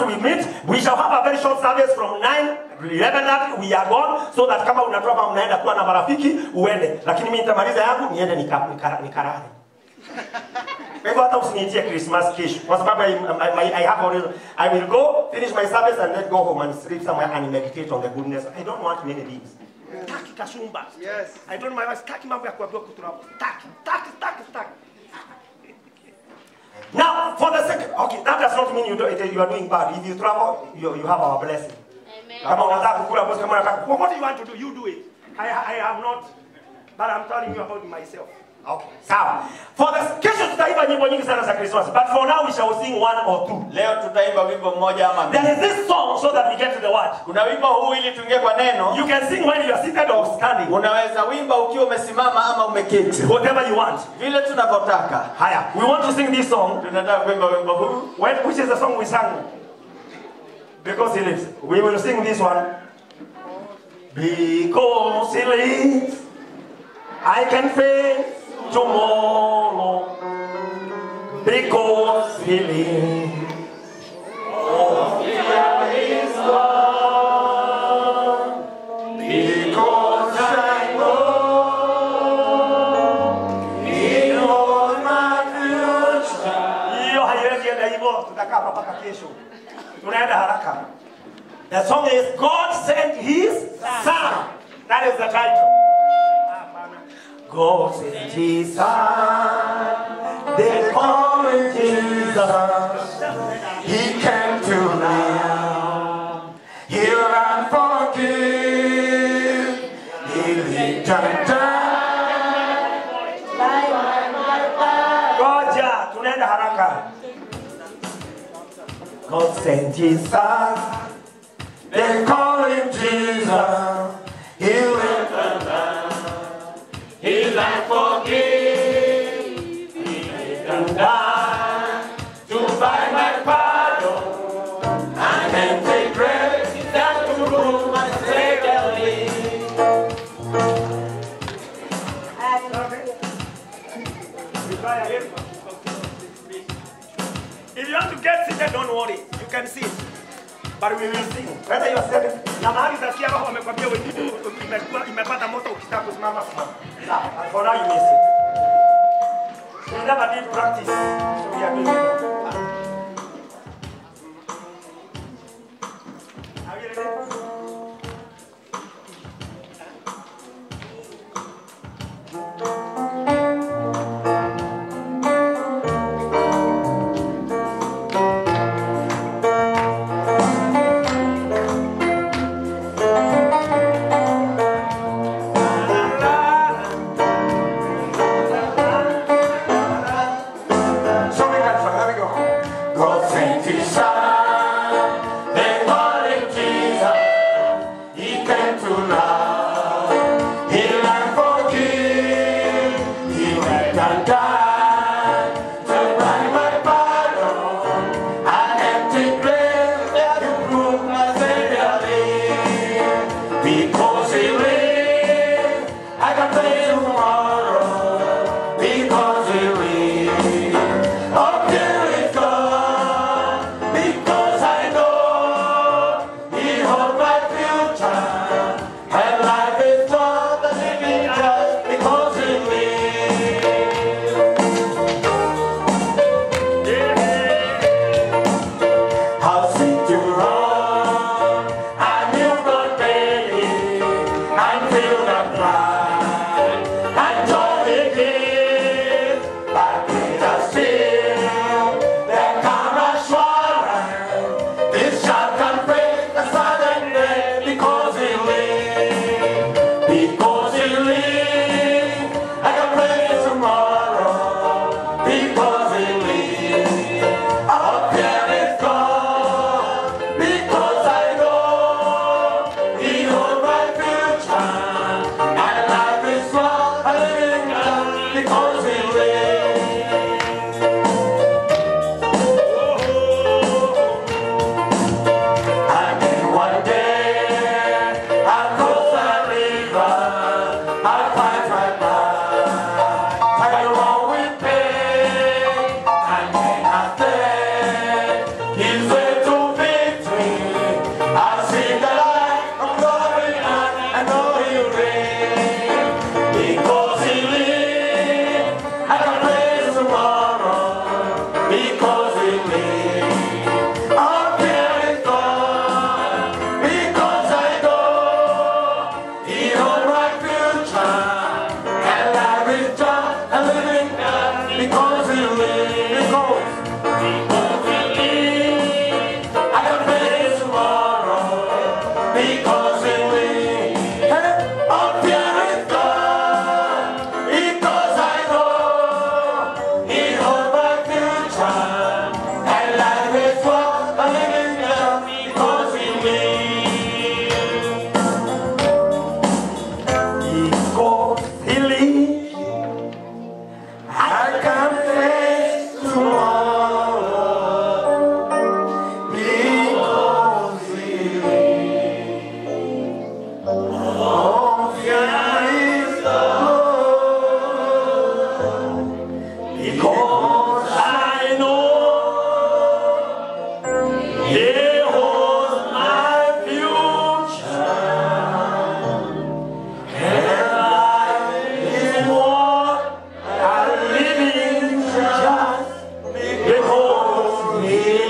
once we meet, we shall have a very short service from 9, 11:30 we are gone, so that kama unatoka mnaenda kuwa na marafiki uende, lakini mimi nitamaliza yangu niende nikarare. Kwa hivyo hata usiniitie Christmas kesho, kwa sababu I have already, I will go finish my service and then go home and sleep somewhere and meditate on the goodness. I don't want many things. Taki kasumba. Yes. I don't my wife taki mambo ya kuambiwa kuturaba. Taki. Now, for the second, okay, that does not mean you are doing bad. If you travel, you have our blessing. Amen. What do you want to do? You do it. I have not, but I'm telling you about myself. Okay. Sawa. For the kesho tutaimba nyimbo nyingi sana za Christmas, but for now we shall sing one or two. Leo tutaimba wimbo mmoja ama mbili. There is this song so that we get to the word. Kuna wimbo huu ili tuingie kwa neno. You can sing when you are seated or standing. Unaweza wimba ukiwa umesimama ama umeketi. Whatever you want. Vile tunavyotaka. Haya, we want to sing this song. Tunataka kuimba wimbo huu. Which is the song we sang? Because he lives. We will sing this one. Because he lives, I can face tomorrow, because he lives. Oh, fear is gone, because I know he knows my future. Hiyo haiwezi enda hivyo, tutakaa mpaka kesho. Tunaenda haraka. The song is God sent his son. That is the title. God sent his son, they call him Jesus. He came to live, heal and forgive. He lived and died. Goja, tunaenda haraka. God sent his son, they call him Jesus. He lived and died. Heal and forgive, he lived and died to buy my pardon. I can take grace that to prove my Savior lives. If you want to get seated, don't worry, you can sit. But we will sing. Whether you are seated, na mahali utasikia roho amekwambia wewe imepata moto ukitaka kusimama simama. And for now you may sit. We never did practice, so we are doing it. Are you ready? He holds my future. And life is what I'm living just because He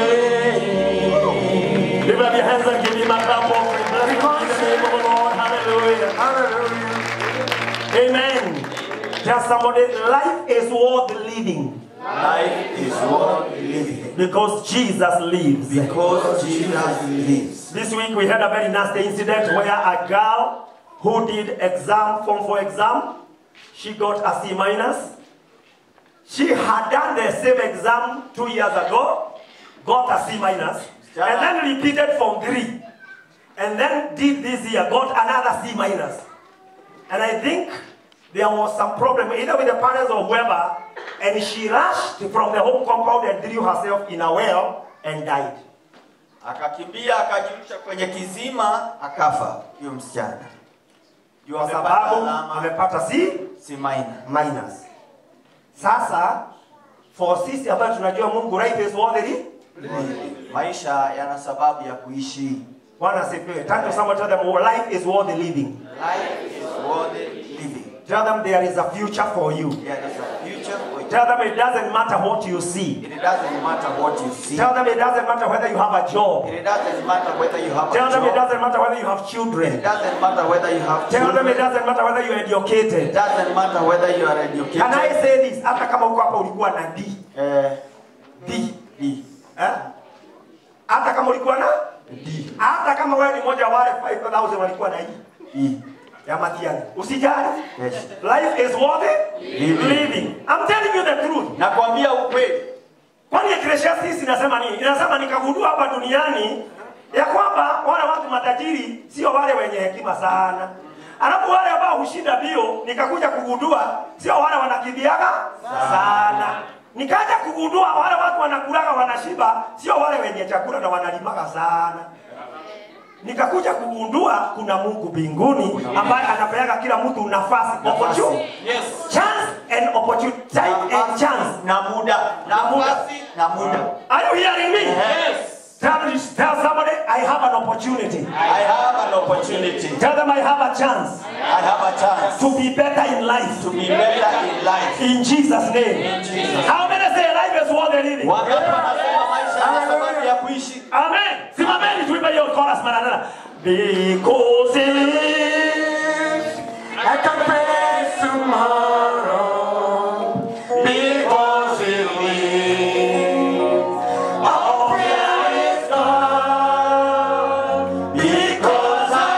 lives. Lift up your hands and give Him a clap offering. Bless God in the name of the Lord. Hallelujah. Hallelujah. Amen. Tell somebody, life is worth living. Life is worth living. Because Jesus lives. Because Jesus lives. This week we had a very nasty incident where a girl who did Form 4 exam, she got a C minus. She had done the same exam 2 years ago, got a C minus, and then repeated Form 3. And then did this year, got another C minus. And I think there was some problem either with the parents or whoever, and she rushed from the home compound and threw herself in a well and died. Akakimbia akajirusha kwenye kizima akafa huyo msichana. Kwa sababu amepata C minus. Sasa for sisi ambayo tunajua Mungu, life is worth it. Maisha yana sababu ya kuishi. Bwana asifiwe. Turn to someone, tell them, oh, life is worth living. Life is worth living. Tell them there is a future for you. There is a future for you. Tell them it doesn't matter what you see. It doesn't matter what you see. Tell them it doesn't matter whether you have a job. It doesn't matter whether you have a job. Tell them it doesn't matter whether you have children. It doesn't matter whether you have children. Tell them it doesn't matter whether you are educated. It doesn't matter whether you are educated. Can I say this? Hata kama uko hapa ulikuwa na D. D. Hata kama ulikuwa na D. Hata kama wewe ni mmoja wale 5,000 walikuwa na E. Ya matiani. Usijali. Yes. Life is worth living. I'm telling you the truth. Nakwambia ukweli. Kwani Ecclesiastes inasema nini? Inasema nikagundua hapa duniani ya kwamba wale watu matajiri sio wale wenye hekima sana. Alafu wale ambao hushinda bio nikakuja kugundua sio wale wanakimbiaga sana. Nikaja kugundua wale watu wanakulaga wanashiba sio wale wenye chakula na wanalimaga sana. Nikakuja kugundua kuna Mungu mbinguni ambaye anapeaga kila mtu nafasi, opportunity. Yes. Chance and opportunity. Time and chance. Na muda. Nafasi na muda. Are you hearing me? Yes. Tell somebody, I have an opportunity. I have an opportunity. Tell them I have a chance. I have a chance. To be better in life. To be better in life. In Jesus' name. In Jesus. How many say life is worth living? Wangapi wanasema maisha yana sababu ya kuishi? Amen. Simameni tuimbe hiyo chorus mara tena. Because he lives, I can face tomorrow. Because he lives, all fear is gone. Because I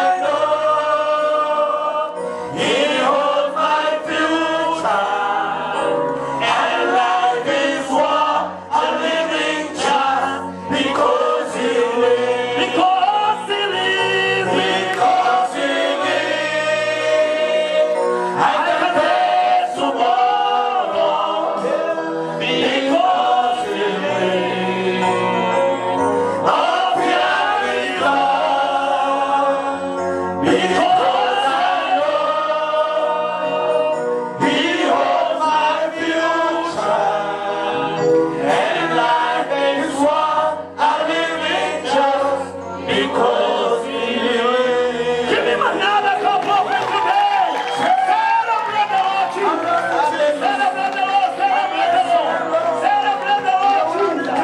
know he holds my future, and life is what I'm living just because he lives. Because he lives, because he lives, I can face tomorrow. Because he lives, all fear is gone. Because I know he holds my future, and life is what I'm living just because he lives. Give him another cup of it today. Celebrate the Lord Jesus. Celebrate the Lord. Celebrate the Lord. Celebrate the Lord Jesus.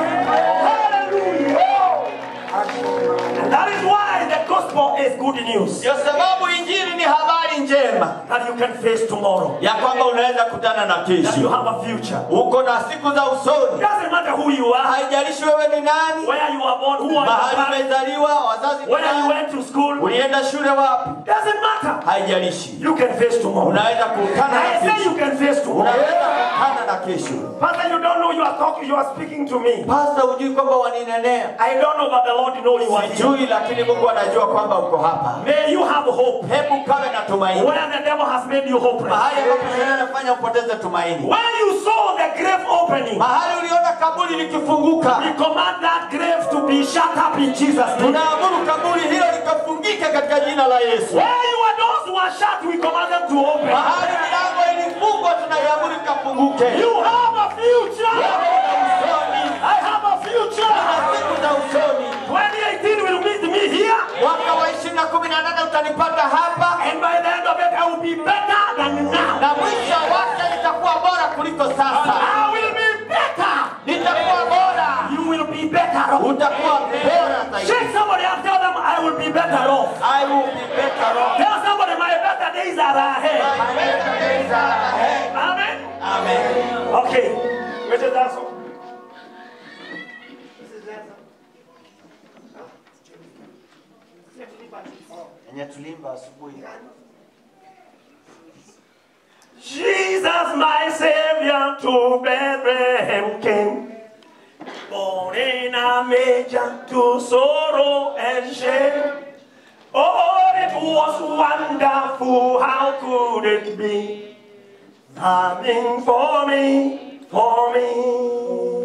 Hallelujah. And that is why the gospel is good news. Ndio sababu injili ni habari njema. That you can face tomorrow. Ya kwamba unaweza kutana na That you kesho. have a future. Uko na siku za It usoni. doesn't matter who you are, Haijalishi wewe ni nani, where you are born, who are mahali your parents, umezaliwa, wazazi ni where you nani, went to school. ulienda shule wapi. Doesn't matter. Haijalishi. You can face tomorrow. Unaweza kukutana na I say kesho. you can face tomorrow. Unaweza kukutana na kesho. Pastor, you don't know you are talking, you are speaking to me. Pastor, hujui kwamba waninenea. I don't know, but the Lord knows you are here. Sijui, lakini Mungu anajua kwamba uko hapa. May you have hope. Hebu kawe na tumaini. Where the devil has made you hopeless. Mahali ambapo Shetani anafanya upoteze tumaini. When you saw the grave opening, Mahali uliona kaburi likifunguka. we command that grave to be shut up in Jesus' name. Tunaamuru kaburi hilo likafungike katika jina la Yesu. Where you were those who were shut, we command them to open. Mahali milango ilifungwa tunaiamuru ikafunguke. You have a future. Wewe una usoni. I have a future. Una siku za usoni. be better off. I will be better off. Tell somebody, my better days are ahead. My better days are ahead. Amen. Amen. Okay. Which is that song? This is that song. Jesus, my Savior, to Bethlehem came, born in a manger to sorrow and shame. Oh, it was wonderful, how could it be? Nothing for me, for me.